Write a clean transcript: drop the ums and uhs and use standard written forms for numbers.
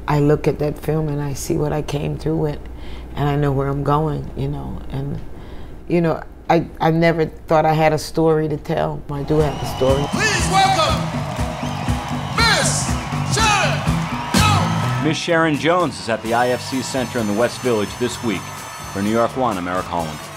I look at that film and I see what I came through with, and I know where I'm going, you know. And, you know, I never thought I had a story to tell. I do have a story. Please welcome Miss Sharon Jones. Miss Sharon Jones is at the IFC Center in the West Village this week. For New York One, I'm Eric Holland.